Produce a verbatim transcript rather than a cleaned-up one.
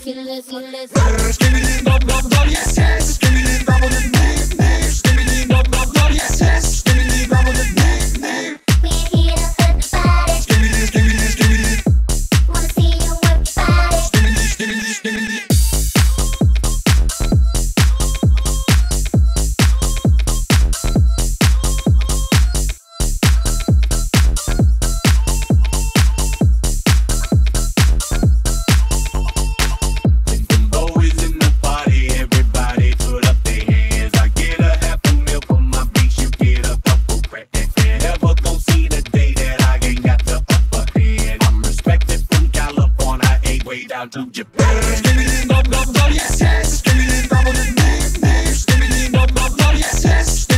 Skibidi dop dop dop, yes yes. Skibidi dop on the name name. Skibidi dop dop dop, yes yes. Skibidi dop on the name name. We're here to hurt the body. Skibidi skibidi skibidi. Wanna see you work your body. Skibidi skibidi skibidi. Down to Japan. Skibidi dop dop dop, yes yes. Skibidi dop on the name name. Skibidi dop dop dop, yes yes.